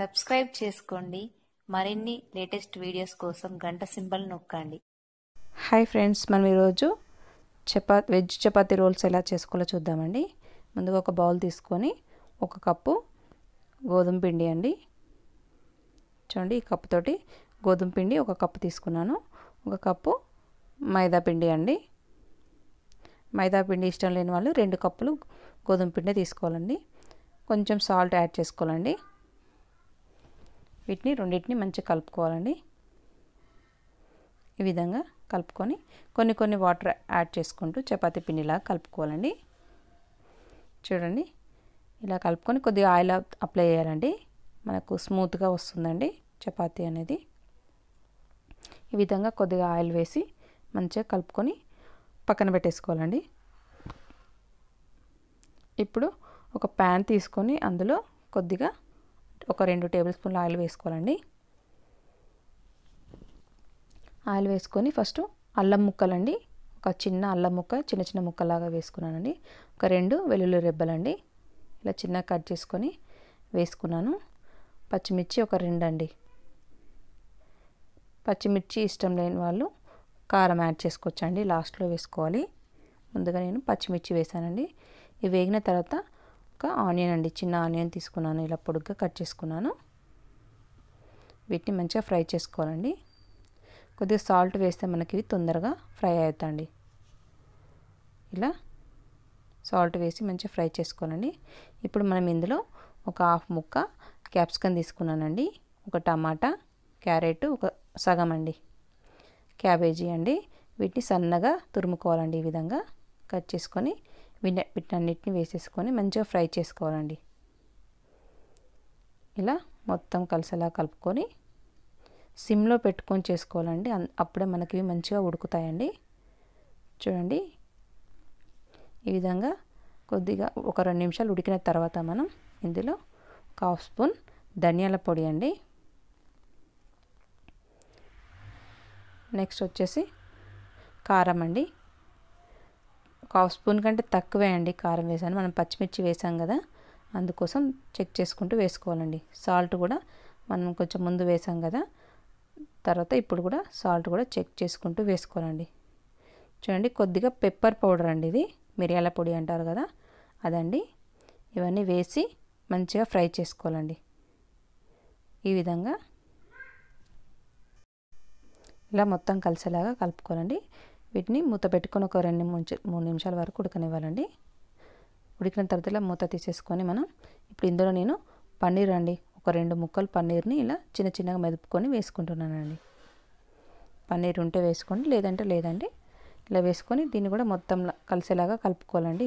Subscribe చేసుకోండి. మరిన్ని latest videos కోసం గంట సింబల్ నొక్కండి. హాయ్ ఫ్రెండ్స్, మనం ఈరోజు వెజ్ చపాతీ రోల్స్ ఎలా చేసుకోవాలో చూద్దామండి. ముందుగా ఒక బౌల్ తీసుకొని 1 కప్పు గోధుమ పిండి అండి. చూడండి, ఈ కప్పుతోటి గోధుమ పిండి 1 కప్పు తీసుకున్నాను. 1 కప్పు మైదా పిండి అండి. మైదా పిండి ఇష్టం లేని వాళ్ళు 2 కప్పులు గోధుమ పిండి తీసుకోవాలండి. కొంచెం సాల్ట్ యాడ్ చేసుకోవాలండి. వీటిని రెండింటిని మంచిగా కలుపుకోవాలండి. ఈ విధంగా కలుపుకొని కొన్ని వాటర్ యాడ్ చేసుకుంటూ చపాతీ పిండిలా కలుపుకోవాలండి. చూడండి, ఇలా కలుపుకొని కొద్దిగా ఆయిల్ అప్లై చేయాలండి. మనకు స్మూత్గా వస్తుందండి చపాతీ అనేది. ఈ విధంగా కొద్దిగా ఆయిల్ వేసి మంచిగా కలుపుకొని పక్కన పెట్టేసుకోవాలండి. ఇప్పుడు ఒక ప్యాన్ తీసుకొని అందులో కొద్దిగా ఒక 2 టేబుల్ స్పూన్ల ఆయిల్ వేసుకోవాలండి. ఆయిల్ వేసుకొని ఫస్ట్ అల్లం ముక్కలండి, ఒక చిన్న అల్లం ముక్క చిన్న ముక్కలాగా వేసుకున్నానండి. ఒక 2 వెల్లుల్లి రెబ్బలండి, ఇలా చిన్నగా కట్ చేసుకొని వేసుకున్నాను. పచ్చిమిర్చి ఒక 2 అండి. పచ్చిమిర్చి ఇష్టం లేని వాళ్ళు కారం యాడ్ చేసుకోవచ్చండి, లాస్ట్లో వేసుకోవాలి. ముందుగా నేను పచ్చిమిర్చి వేసానండి. ఇవి వేగిన తర్వాత ఒక ఆనియన్ అండి, చిన్న ఆనియన్ తీసుకున్నాను, ఇలా పొడుగ్గా కట్ చేసుకున్నాను. వీటిని మంచిగా ఫ్రై చేసుకోవాలండి. కొద్దిగా సాల్ట్ వేస్తే మనకి ఇవి తొందరగా ఫ్రై అవుతాయండి. ఇలా సాల్ట్ వేసి మంచిగా ఫ్రై చేసుకోవాలండి. ఇప్పుడు మనం ఇందులో ఒక 1/2 ముక్క క్యాప్సికమ్ తీసుకున్నానండి, ఒక టమాటా, క్యారెట్ ఒక సగం అండి, క్యాబేజీ అండి. వీటిని సన్నగా తురుముకోవాలండి. ఈ విధంగా కట్ చేసుకొని వీటన్నిటిని వేసేసుకొని మంచిగా ఫ్రై చేసుకోవాలండి. ఇలా మొత్తం కలిసేలా కలుపుకొని సిమ్లో పెట్టుకొని చేసుకోవాలండి. అప్పుడే మనకి మంచిగా ఉడుకుతాయండి. చూడండి, ఈ విధంగా కొద్దిగా ఒక 2 నిమిషాలు ఉడికిన తర్వాత మనం ఇందులో 1/2 స్పూన్ ధనియాల పొడి అండి. నెక్స్ట్ వచ్చేసి కారం అండి. 1/2 స్పూన్ కంటే తక్కువే అండి కారం వేసాను, మనం పచ్చిమిర్చి వేసాం కదా, అందుకోసం చెక్ చేసుకుంటూ వేసుకోవాలండి. సాల్ట్ కూడా మనం కొంచెం ముందు వేసాం కదా, తర్వాత ఇప్పుడు కూడా సాల్ట్ కూడా చెక్ చేసుకుంటూ వేసుకోవాలండి. చూడండి, కొద్దిగా పెప్పర్ పౌడర్ అండి, ఇది మిరియాల పొడి అంటారు కదా, అదండి. ఇవన్నీ వేసి మంచిగా ఫ్రై చేసుకోవాలండి. ఈ విధంగా ఇలా మొత్తం కలిసేలాగా కలుపుకోవాలండి. వీటిని మూత పెట్టుకొని ఒక 2-3 నిమిషాల వరకు ఉడకనివ్వాలండి. ఉడికిన తర్వాత ఇలా మూత తీసేసుకొని మనం ఇప్పుడు ఇందులో నేను పన్నీర్ అండి, ఒక 2 ముక్కలు పన్నీర్ని ఇలా చిన్నగా మెదుపుకొని వేసుకుంటున్నానండి. పన్నీర్ ఉంటే వేసుకోండి, లేదంటే లేదండి. ఇలా వేసుకొని దీన్ని కూడా మొత్తం కలిసేలాగా కలుపుకోవాలండి.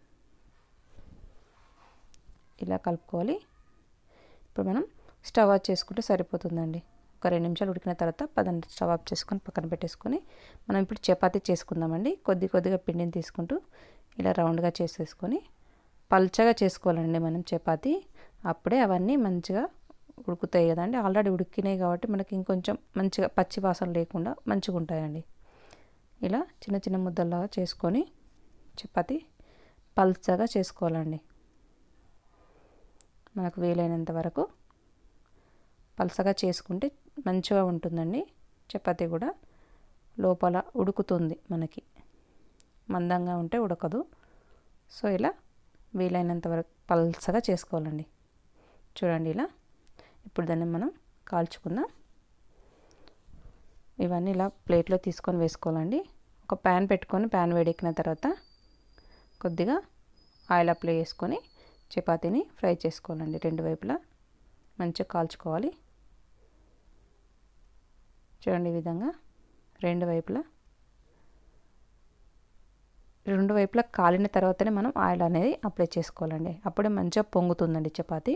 ఇలా కలుపుకోవాలి. ఇప్పుడు మనం స్టవ్ ఆఫ్ చేసుకుంటే సరిపోతుందండి. ఒక 2 నిమిషాలు ఉడికిన తర్వాత స్టవ్ ఆఫ్ చేసుకొని పక్కన పెట్టేసుకొని మనం ఇప్పుడు చపాతీ చేసుకుందామండి. కొద్దిగా పిండిని తీసుకుంటూ ఇలా రౌండ్గా చేసేసుకొని పల్చగా చేసుకోవాలండి మనం చపాతీ. అప్పుడే అవన్నీ మంచిగా ఉడుకుతాయి కదండి. ఆల్రెడీ ఉడికినాయి కాబట్టి మనకి ఇంకొంచెం మంచిగా పచ్చి వాసన లేకుండా మంచిగా ఉంటాయండి. ఇలా చిన్న ముద్దల్లాగా చేసుకొని చపాతీ పల్చగా చేసుకోవాలండి. మనకు వీలైనంత వరకు పల్చగా చేసుకుంటే మంచిగా ఉంటుందండి. చపాతీ కూడా లోపల ఉడుకుతుంది, మనకి మందంగా ఉంటే ఉడకదు. సో ఇలా వీలైనంత వరకు పల్చగా చేసుకోవాలండి. చూడండి, ఇలా ఇప్పుడు దాన్ని మనం కాల్చుకుందాం. ఇవన్నీ ఇలా ప్లేట్లో తీసుకొని వేసుకోవాలండి. ఒక ప్యాన్ పెట్టుకొని ప్యాన్ వేడెక్కిన తర్వాత కొద్దిగా ఆయిల్ అప్లై చేసుకొని చపాతీని ఫ్రై చేసుకోవాలండి. 2 వైపులా మంచిగా కాల్చుకోవాలి. చూడండి, ఈ విధంగా 2 వైపులా కాలిన తర్వాతనే మనం ఆయిల్ అనేది అప్లై చేసుకోవాలండి. అప్పుడే మంచిగా పొంగుతుందండి చపాతీ.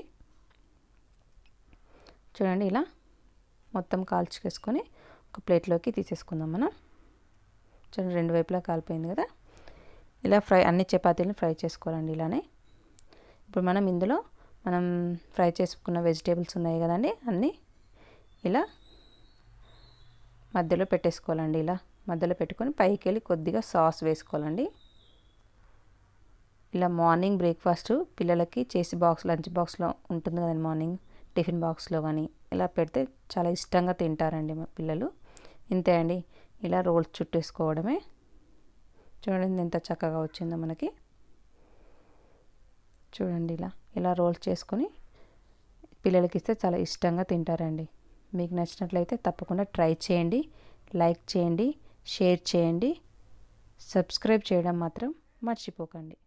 చూడండి, ఇలా మొత్తం కాల్చుకేసుకొని ఒక ప్లేట్లోకి తీసేసుకుందాం మనం. చూడండి, 2 వైపులా కాలిపోయింది కదా. ఇలా అన్ని చపాతీలను ఫ్రై చేసుకోవాలండి ఇలానే. ఇప్పుడు మనం ఇందులో ఫ్రై చేసుకున్న వెజిటేబుల్స్ ఉన్నాయి కదండి, అన్నీ ఇలా మధ్యలో పెట్టేసుకోవాలండి. ఇలా మధ్యలో పెట్టుకొని పైకి వెళ్ళి కొద్దిగా సాస్ వేసుకోవాలండి. ఇలా మార్నింగ్ బ్రేక్ఫాస్ట్ పిల్లలకి చేసి లంచ్ బాక్స్లో ఉంటుంది కదండి, మార్నింగ్ టిఫిన్ బాక్స్లో కానీ ఇలా పెడితే చాలా ఇష్టంగా తింటారండి మా పిల్లలు. ఇంతే అండి, ఇలా రోల్స్ చుట్టేసుకోవడమే. చూడండి ఎంత చక్కగా వచ్చిందో మనకి. చూడండి ఇలా రోల్స్ చేసుకొని పిల్లలకి ఇస్తే చాలా ఇష్టంగా తింటారండి. మీకు నచ్చినట్లయితే తప్పకుండా ట్రై చేయండి, లైక్ చేయండి, షేర్ చేయండి, సబ్స్క్రైబ్ చేయడం మాత్రం మర్చిపోకండి.